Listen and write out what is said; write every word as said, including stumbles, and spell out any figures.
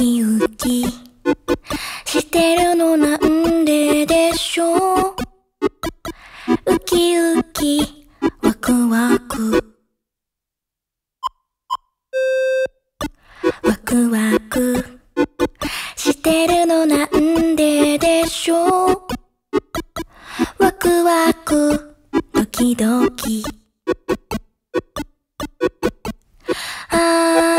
キウキしてるのなんででしょう。ウキウキワクワクワクワクしてるのなんででしょう。ワクワクドキドキあー